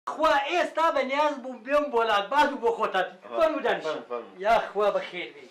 خوا ئێستا بەنیاز بووم بێم بۆلات باز و بۆ خۆتات فەرموو دانیش یا خوا بەخێر بێ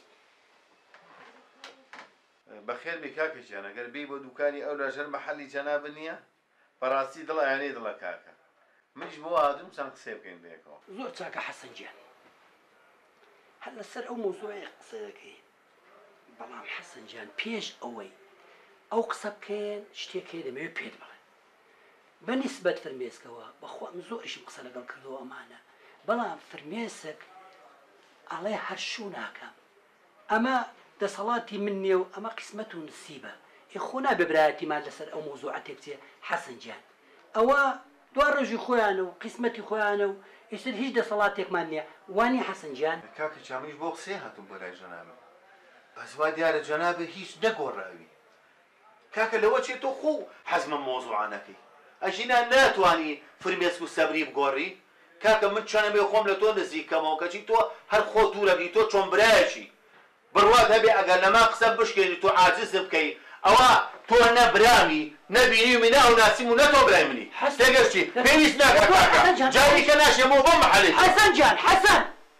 بەخێر بێ کاکەجیان ئەگەر بێی بۆ دوکانی ئەو لەژەر مەحەلی جەنابە نییە بەڕاستی دڵ یانەی دڵە کاکە منیش بۆ هاتووم چەند قسێ بکەین بێکەوە زۆر چاکە حەسەن گیان هەر لەسەر ئەو مۆزوعی قسە دەکەین بەڵام حەسەن گیان پێش ئەوەی ئەو قسە بکەین شتێکی دەمەوێت پێت بڵێن بەنیسبەت فرمێسکەوە بەخوا من زۆریشم قسە لەگەڵ کردەوە ئەمانە بەڵام فرمێسک ئەڵێ هەرشوو ناکەم ئەمە دەسەڵاتی من نییە و ئەمە قسمەت و نسیبە خۆ نابێ برایەتیمان لەسەر ئەو مۆزوعە تێکچێ حەسەن گیان ئەوە دوا ڕۆژی خۆیانە و قسمەتی خۆیانە و ئێستر هیچ دەسەڵاتێکمان نییە وانی حەسەن گیان کاکە چامیش بۆ قسێ هاتووم بۆ لای جەنابە بەس وا دیارە جەنابە هیچ نەگۆڕاوی کاکە لەوە چێت تۆ خۆ حەزمە مۆزوعانەکەی ئەژینا ناتوانی فرمێسک و سەبری بگۆڕی کاکە من چۆنەبێ خۆم لە تۆ نزیکەمەوە کەچی تۆ هەر خۆ دوورەبی تۆ چۆن برایەکی بڕوات هەبێ ئەگەر لەما قسە بشکێنی تۆ عاجز بکەی ئەوە تۆ نەبرامی نەبینی و ناو ناسیم و نەتۆ برای منی تێگەشتی پێویست ناکە کاکە جاریکە ناشێمەوە بۆ مەحەلێ حەسەن گیان حەسەن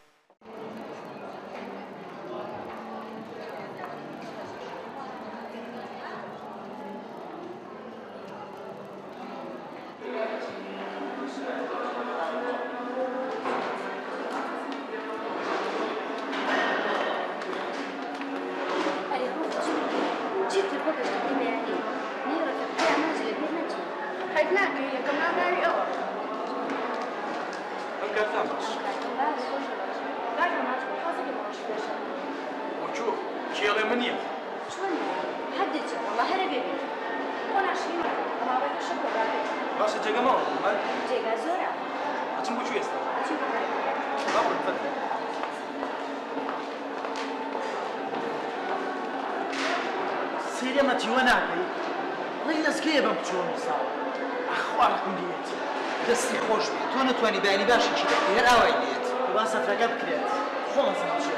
سيريمتي وانا علي والله نسكيه بمشون صار اخوارك مليت دستي خوش بي تو نتواني باني باش شي غير اويليت واسا فرقه بكريت خلاص نمشي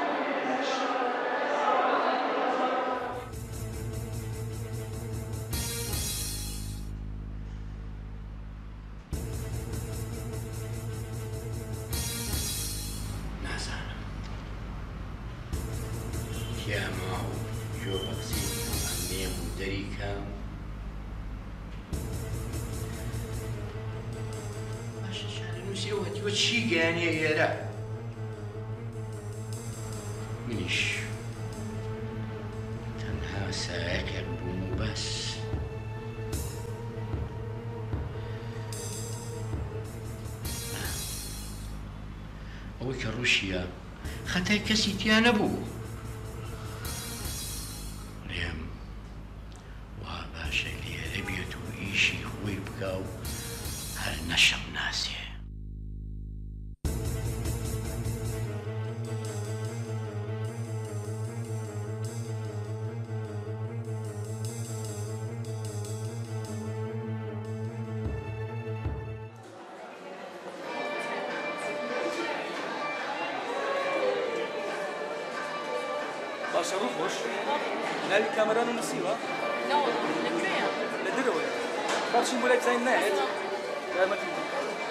منيش تنها ساكر بوم بس ئەوەی کە ڕوشیە خەتای کەسی تیا نەبوو لێم وا باشە لێرە بێت و ئیشی خۆی بکا و هەر نەشەم ناسێ باشا روح ناوي كاميران ونسيوها؟ لا والله لكوية؟ لدروي خاطش نقول لك زي الناس لا ما تنسى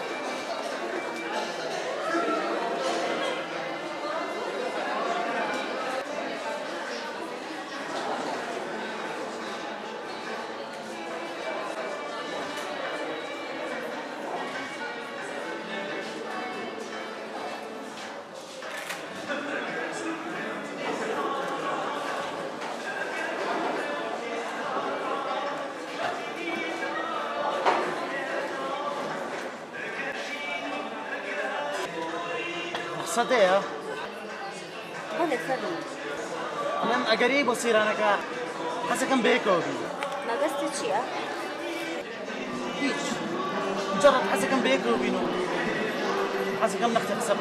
صديقة هذا تفضل أنا قريب وصير أنا كا حاسة كم بيكوبي ما قصدت شيء هيك مجرد حاسة كم بيكوبي نو حاسة كم نختي حسب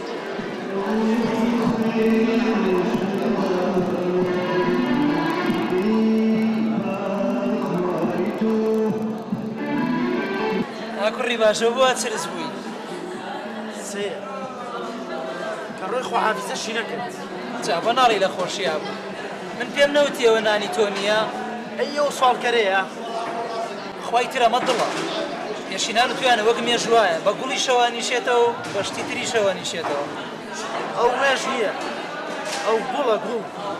أكون رباشة وبوات سلسبوي سير كروي خو حافظة شي نكت جابا ناري لخوشي أبو من بيم نوتي وناني تونيا أيوة صال كريه خوي ترى مضلة پێشینان و تویانە وەک مێژوایە بە گوڵی شەوانیشێتەوە و بەشتی تری شەوانیشێتەوە ئەو مێژ نییە ئەو گوڵە گوڵ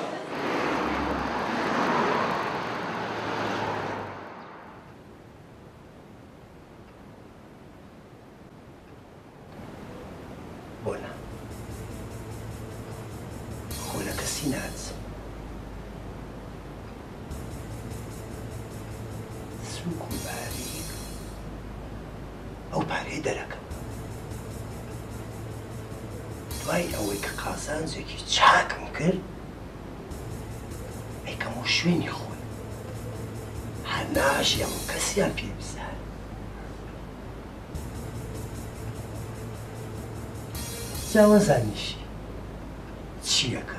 بۆنە خۆ لە کەسی ناچم سووک و باریک ئەو پارەی دەرەکەم دوای ئەوەی کە قازانجێکی چاکم کرد ئەیکەم و شوێنی خۆی هەر ناژیم کەسیان پێ بزار جیاوازانیشی چیەکە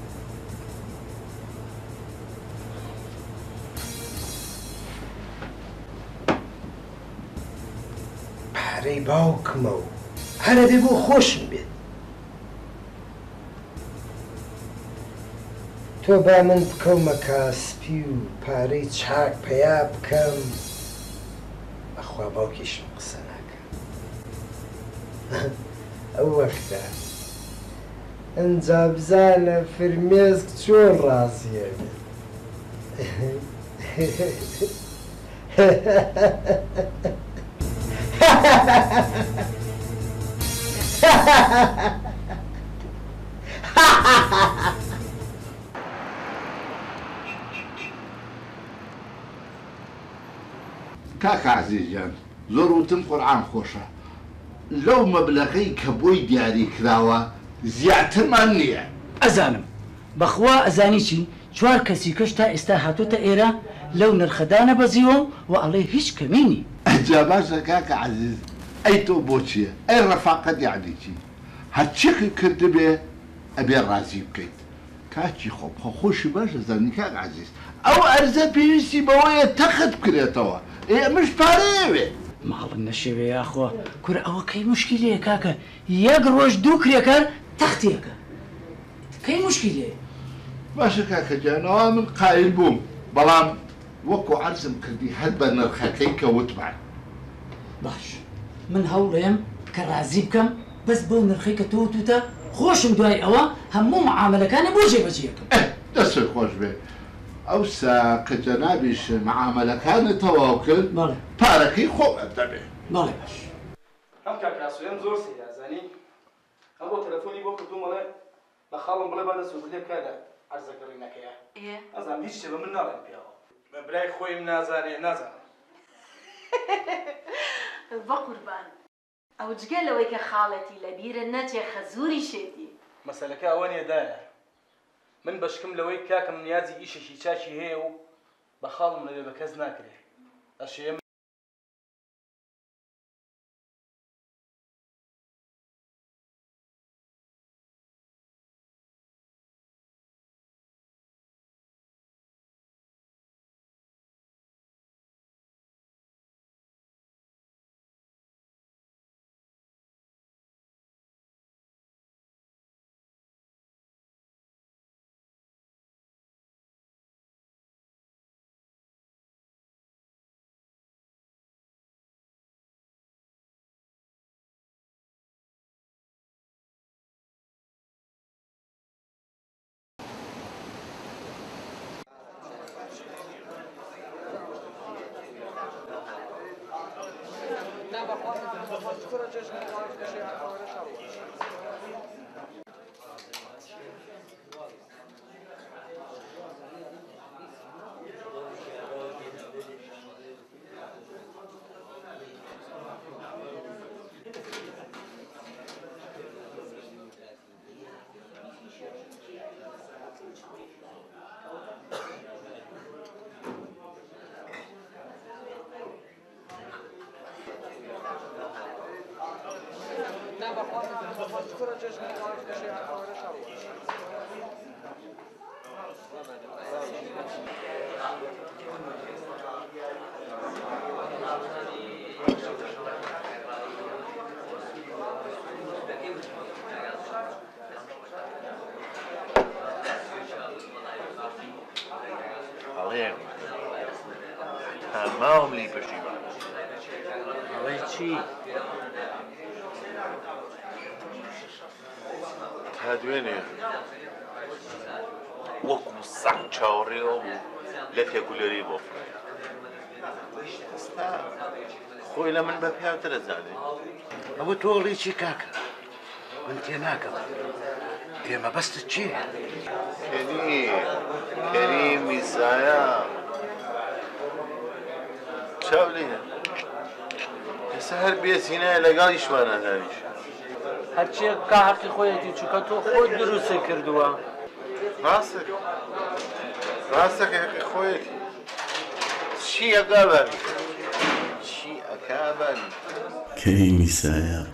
پارەی باوکمە و هەرە بێ بۆ خۆشم بێت تۆ با من بکەومە کاسپی و پارەی چاک پەیا بکەم ئەخوا باوکیشم قسە ناکەم ئەو وەختە ئەنجا بزانە فرمێسک چۆن ڕازیە بێت کاکە عەزیزجان زۆر وتم قورئان خۆشە لەو مەبلەغەی کە بۆی دیاری کراوە زیاترمان نییە ئەزانم بەخوا ئەزانی چی چوار کەسی کەش تا ئێستا هاتوۆتە ئێرە لەو نرخەدانە بەزیوە و ئەڵێ هیچ کەمینی ئەجا باشە کاکە عەزیز ئەی تۆ بۆ چییە ئەی ڕەفاقەت یعنی چی هەرچێکی کردبێ ئەبێ ڕازی بکەیت کاچی خۆ خۆشی باشە زانی کاک عەزیز ئەو ئەرزە پێویستی بەوەیە تەخت بکرێتەوە ئێمەش پارەیەوێ ماڵن نەشێوێ یاخوا کورە ئەوە کەی مشکیلەیە کاکە یەک ڕۆژ دوو کرێکار تەختێکە کەی مشکیلێ باشە کاکە جانەوە من قایل بووم بەڵام وەکو عەرزم کردی هەر بە نرخەکەی کە وتمان باش من هەوڵێم کە ڕازی بکەم بەس بەو نرخەی کە تۆ وتوتە خۆشم دوای ئەوە هەموو معاملەکانی بۆ جێبەجێکم دەستێ خۆش بێ ئەوسا کە جەنابیش معاملەکانت تەواو کرد پارەکەی خۆت دەبێ بەڵێ باش ئەم کاکاسوێن زۆر سەیرازانی ئەم بۆ تەلەفۆنی بۆ کردوومەڵێ بە خاڵم بڵێ با دەست لێ بکاتە عەرزەکەڕینەکەیە ئەزانم هیچ شتێ بە من ناڵێن پێوە بە برای خۆیم نازانێ نازانم بە قوربان ئەو جگە لەوەی کە خاڵەتی لە بیرە نەچێ خەزوری شێتی مەسەلەکە ئەوە نێدایە من بەشکم لەوەی کاکەم نیازی ئیشێکی چاکی هەیە و بە خاڵم لەوێ بە کەس ناکرێ ئەشێ تمام لی پشیمان هادوێنێ وەکو سەگ چاوەڕێەوە بوو لە تێکولەری بۆ فڕێ خۆی لە من بە پیاوتە دەزانێ ئەوە تۆڵێکی کاکە من تێناکەم ئێمە بەستت چییە؟ کەریم میسایە چاو لێە ئێستا هەر بێزینایە لەگەڵیشمان نادانیش هەرچیەک کا حەقی خۆیەتی چووکە تۆ خۆت دروستی کردووە ڕاستەکە حەقی خۆیەتی چی ئەکابن چی ئەکابن کەریمی سایق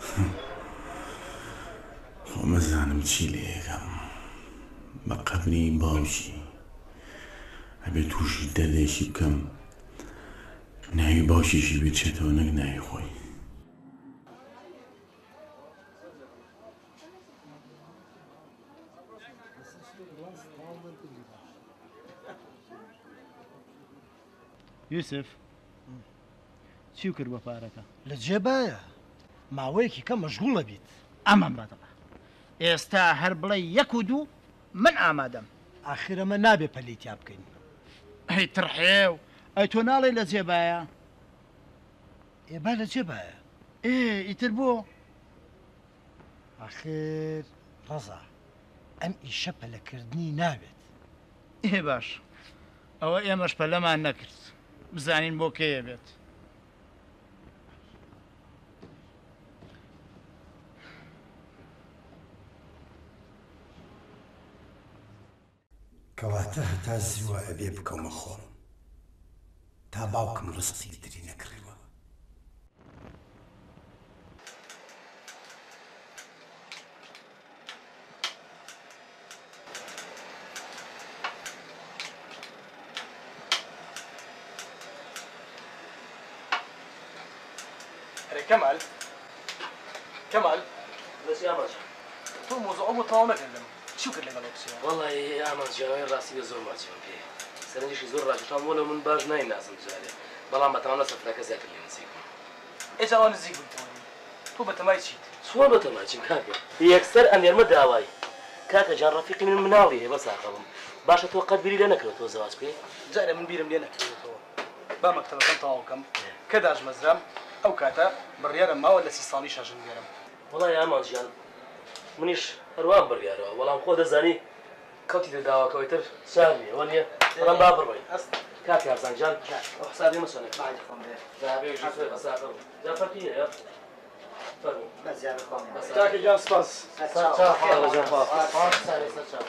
خۆ مەزانم چی لێ یەکەم بە قەبری باوشی ئەبێ تووشی دەردێکی بکەم ناوی باشیشی بچێتەوە نەک ناوی خۆی یوسف چی کرد بە پارەکە لە جێبایە ماوەیەکی کە مەشغوڵە بیت ئەمان بەدڵە ئێستا هەر بڵێ یەک و دوو من ئامادەم ئاخرەمە نابێ پەلیتیا بکەین ئەی تڕحێو ئەی تۆ ناڵێ لە جێبایە ئێبا لە جێبایە ئیتر بۆ ئاخر ڕەزا ئەم ئیشە پەلەکردنی ناوێت باش ئەوە ئێمەش پەلەمان نەکرد بزانین بۆ کێیە بێت کەواتە هەتا زیوە ئەبێ بکەمە خۆم تا باوکم ڕستی دری نەکڕیوە كمال كمال بس يا ماجد تو موضوع أبو طاوة نكلم شو كل اللي قالوا والله يا ماجد جاوين راسي زور ما تشوف فيه سرنجي زور راجع تام ولا من باج ناين لازم تجاري والله ما تمام نصف لك زاك اللي نسيكم إيش أنا نسيكم تو بتمايشيت شو بتمايشين كاكا يكسر أن يرمى دعواي كاكا جان رفيقي من مناوي بس أخذهم باش أتوقع بيري لنا كلو تو زواج بيه جاء من بيرم لنا كلو تو با مكتبة طاوكم كداج مزرم أو كاتا بريارة ما ولا سيصاني شاجن بيرم والله يا ماجد منيش أروان بريارة والله مخود زاني كوتي تداوا كويتر سامي وليا رم بابر بي كاكي يا زنجان وحسابي مسوني بعد خم ده ذهبي وجي سوي بسافر جا فرقية يا فرقوا بس يا بخوام كاكي جان سباس يلا جان فاس ساري ساتشا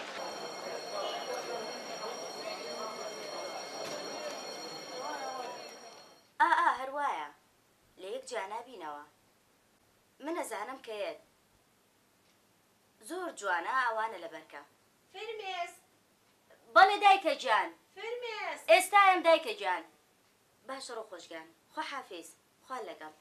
هەروایە لە یەک جانابینەوە من ئەزانم کەیت زۆر جوانە ئەوانە لە بەرکە فرمێس بەڵێ دایکە جان فرمێس ئێستایم دایکە جان باشە ڕۆ خۆشگان خۆ حافیز خوا لەگەڵ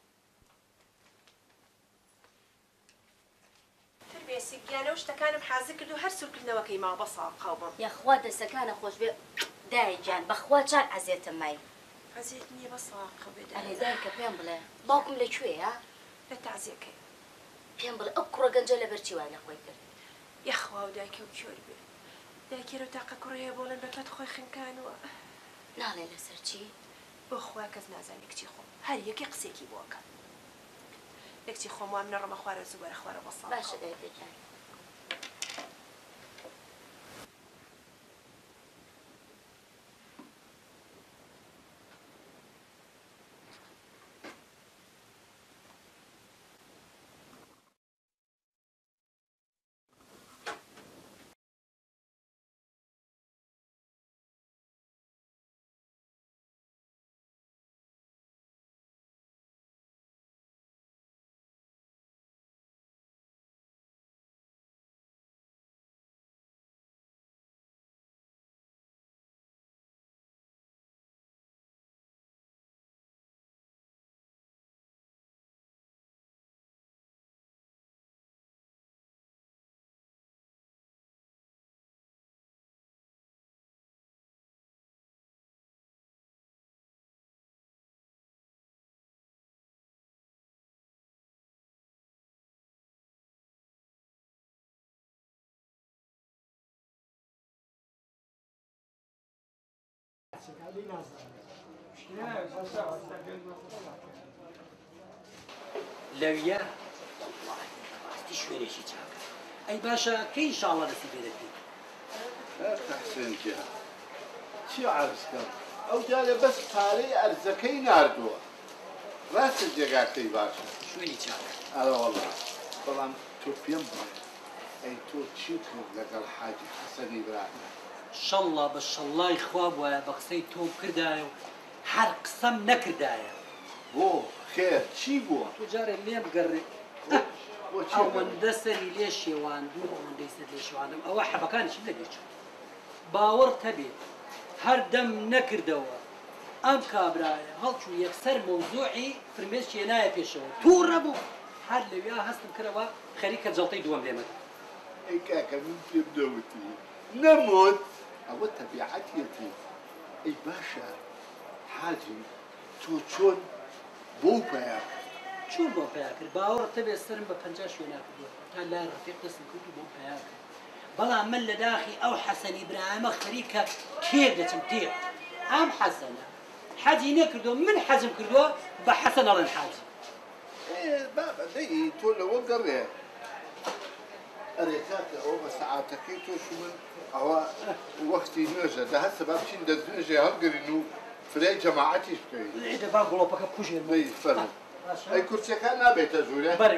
فرمێسی گیانە و شتەکانم حازر کرد و هەر سوورکردنەوەکەی ما بەسا قاوبم یاخوا دەستەکانە خۆش بێ دای جان بەخوا چاک عەزیێتم مای عەزیێت نییە بەسا قەبێ ئەلێ دایکە پێم بڵێ باوکم لەکوێیە لە تەعزیەکەی پێم بڵێ ئەو کوڕە گەنجە لەبەرچی وای لە خۆی کرد یەخوا و دایکە و کێر بێ دایکێرە و تاقە کوڕەیە بۆڵێن بەکات خۆی خنکانوە ناڵێ لەسەر چی بۆ خوا کەس نازانێ کچی خۆم هەر یەکێ قسێکی بۆکە لە کچی خۆم وام نەڕەمە خوارە زوبەرە خوارە بەسا باشە دایکە جان لەویە ڕاستی شوێنێکی چاکە ئەی باشە کەی ئینشاڵڵا دەستی پێ دەکەیت حسێن جیان چی عەرزکەم ئەو جارێ بەس پارەی ئەرزەکەی ناردووە ڕاستە جێگاکەی باشە شوێنی چاکە ئەرە وەڵا بەڵام تۆ پێم بڵێ ئەی تۆ چی کرد لەگەڵ حاجی حەسەنی براکە شەڵڵا بە شەڵڵای خوا بووایە بە قسەی تۆم کردایە و هەر قسەم نەکردایە بۆ خێر چی بووە تۆ جارێ لێم بگەڕێ ئەوەندە سەری لێ شێواندوو ئەوەندەی سەر لێ شێواندم ئەوە حەبەکانیشم لەگەچوو باوەڕ هەبێت هەر دەم نەکردەوە ئەم کابرایە هەڵچوو یەکسەر مۆزوعی فرمێس هێنایە پێشەوە تووڕە بوو هەر لەویا هەستم کردەوە خەریکە جەڵتەی دووەم لێمە ئەی کاکە من پێم دەوتی نەموت ئەوە تەبیعەتیەتی ئەی باشە حاجی تۆ چۆن بۆ پیا چۆن بۆ پیا کرد باوەڕ هەبێت سرم بە 50 شوێنە کردووە تا لای ڕەفیق دەستم کرد و بۆ پیا کرد بەڵام من لە داخی ئەو حەسەنی براهەمە خەریکە تێر دەچم تێر ئەم حەسەنە حەجی نەکردو من حەزم کردووە بە حەسەن ئەڵێن حاجی بابە دەی تۆ لەوە گەڕێ ئەرێ کاکە ئەوە بە سەعاتەکەی تۆش من ئەوە وەختی نوێژە دە هەستە با بچین دەستنوێژێ هەڵگرین و فرای جەماعەتیش بکەین دەبا گوڵۆپەکە بکوژێن فەرموو ئەی کورسەکان نابێتە ژوورێ بەرێ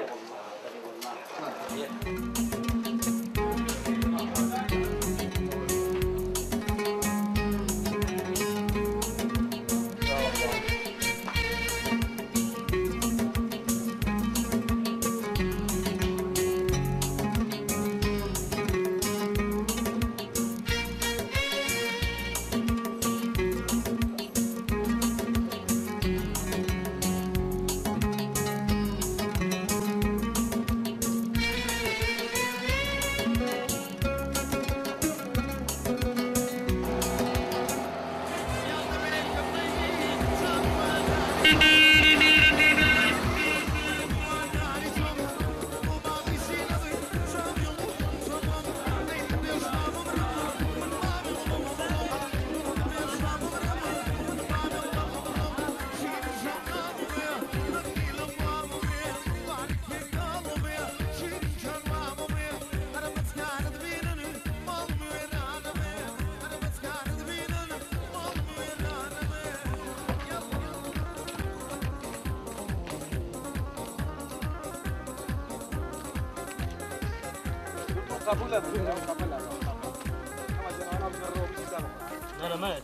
لا ما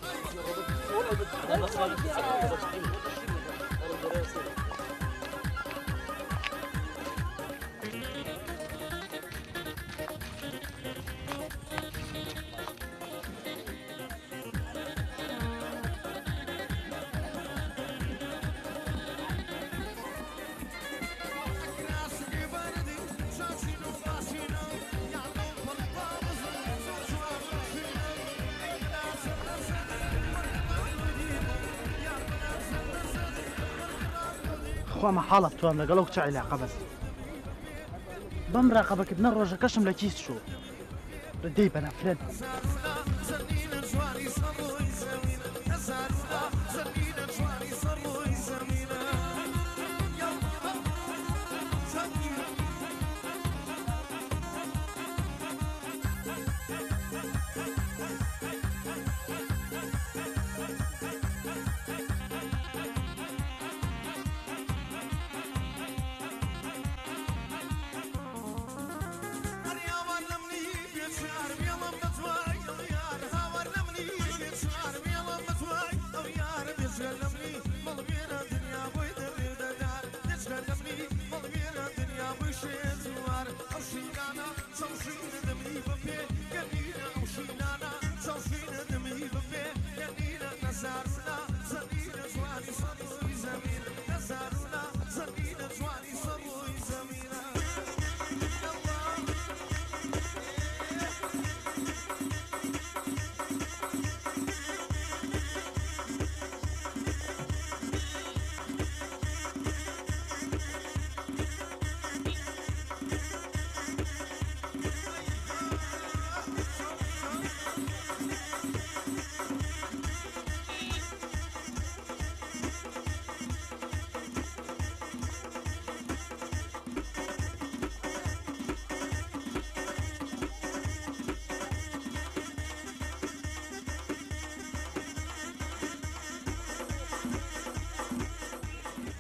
خوا محاڵە توام لەگەڵ کچ عیلاقە بەس بەم ڕاقەبەکردنە ڕۆژەکەشم لە کیس شو ردەی بەنەفرەت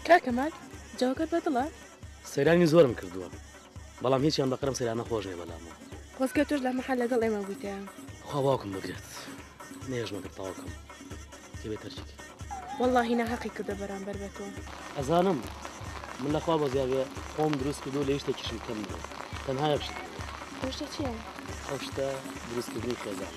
کاکەمال جاوەکەت بەدڵە سەیرانی زۆرم کردووە بەڵام هیچیان بەقرم سەیرانە خۆش نیە بەلامەوە خۆزگە تۆش لە مەحەل لەگەڵ ئێمە بوویتە خوا باوکم بگرێت نێژمە کرد تاوەکەم تێبێت هەرچێکی وەڵڵاهی ناحەقی کردە بەرامبەر بە تۆ ئەزانم من لەخوا بە زیاوێ خۆم دروست کردو لە شتێکیشم کەم بێت تەنها یەک شت تۆ شتە چییە؟ ئەو شتە دروستکردنی خێزان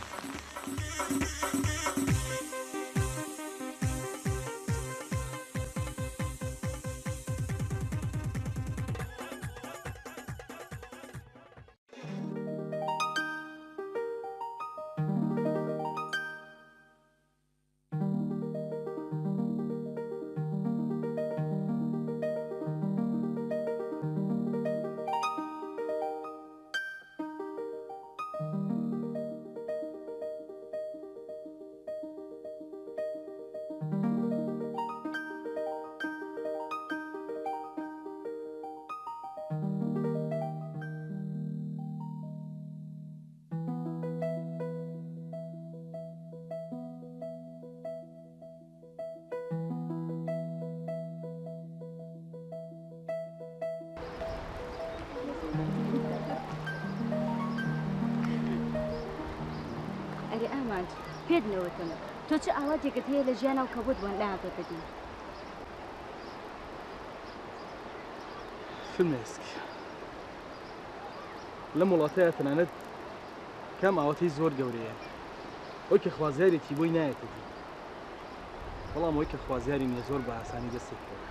ئەرێ ئامانج پێت نەوتم تۆ چه ئاواتێکت هەیە لە ژیانە و کەبوت بۆن لەهاتۆتەدی فیلمێسک لەم وڵاتەیە تەنانەت کام ئاوەتەی زۆر گەورەیە ئەوی کە خوازیارێکی بۆی نایەتەدی بەڵام ئەوی کە خوازیاری نییە زۆر بە ئاسانی دەستێک کەوت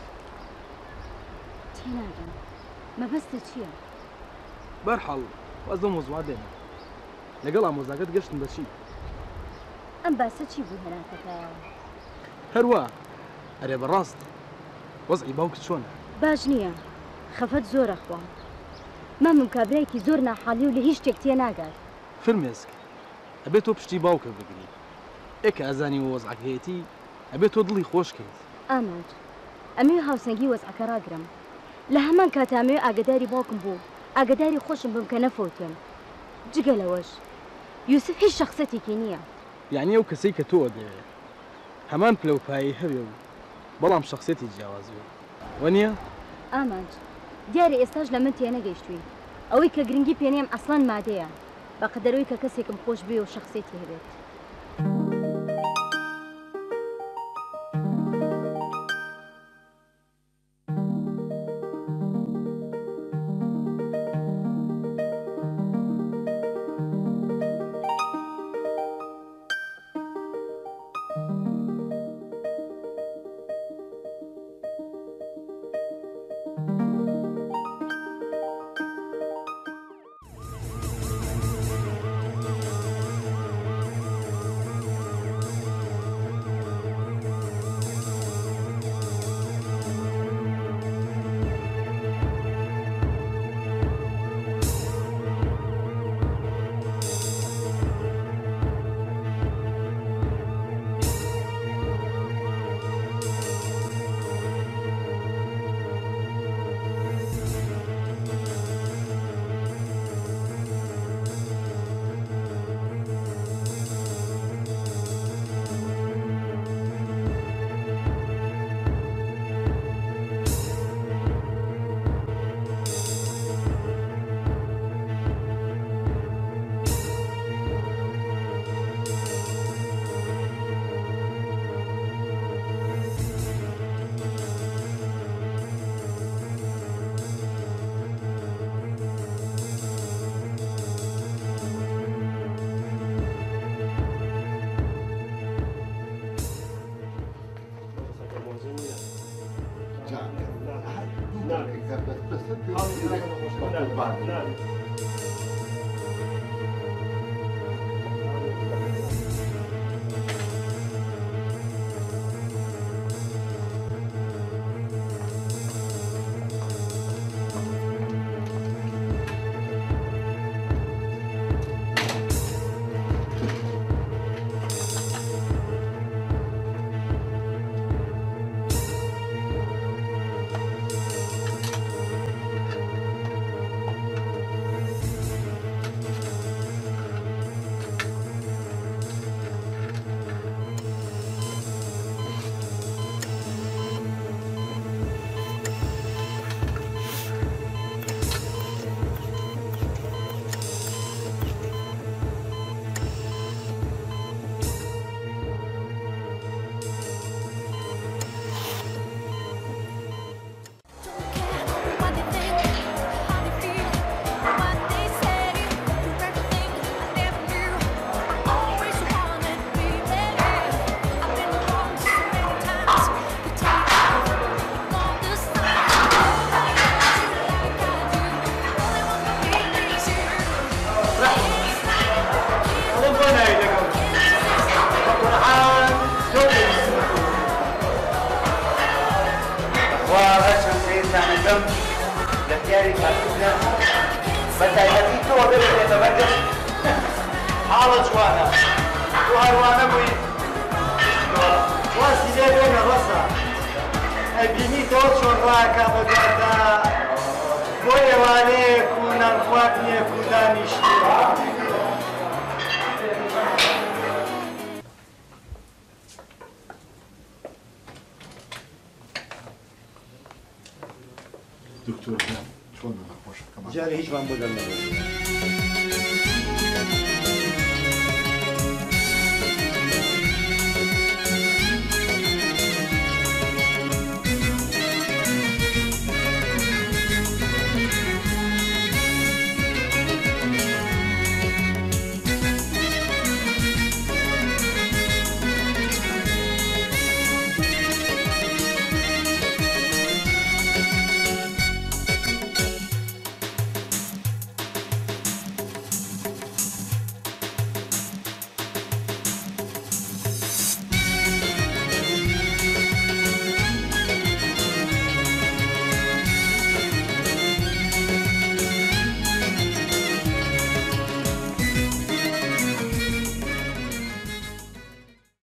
تێناگەم مەبەستە چییە؟ بەرحاڵ واز لەم مۆزوعە دێنە لەگەڵ ئامۆزاکەت گەشتن بەچی ئەم باسە چی بوو هەراتەکایەوە هەروە ئەرێ بەڕاست وەزعی باوکت چۆنە باش نییە خەفەت زۆرە خوا مامم کابرایەکی زۆر ناحاڵی و لە هیچ شتێک تێ ناگات فیلمێسک ئەبێت تۆ پشتی باوکە بگری ئێکە ئەزانی وەزعەک هەیەتی ئەبێت تۆ دڵی خۆش کەیت ئامانج ئەمێ هاوسەنگی وەزعەکە ڕاگرم لە هەمان کاتامێ ئاگداری باوکم بوو ئاگداری خۆشم بم کە نەفەوتم جگە لەوەش یوسف هیچ شخصەتێکی نییە یعنی ئەو کەسەی کە تۆ دەوێت هەمان پلەپایی هەبێ و بەڵام شخصێتی جیاوازوێ وەنیە؟ ئامانج دیارە ئێستاش لە من تێنەگەیشتووی ئەوەی کە گرنگی پێنێم ئەسڵان مادەیە بەقەدەرەوەی کە کەسێکم خۆش بێ و شخصێتی هەبێت دیاری کارتونە بە تایبەتی تۆ دەبێتە بەردەست حاڵە جوانە تۆ هەروانە بووی واسی لێ بێنە ڕەسە ئەبینیتەوە چۆن ڕاکە بەگەردە بۆ ئێوانەیەک و نانخواردنێک و دانیشتێ دکتۆر چۆن نەخۆشەکەمان جارە هیچمان بۆ دەرنەبێت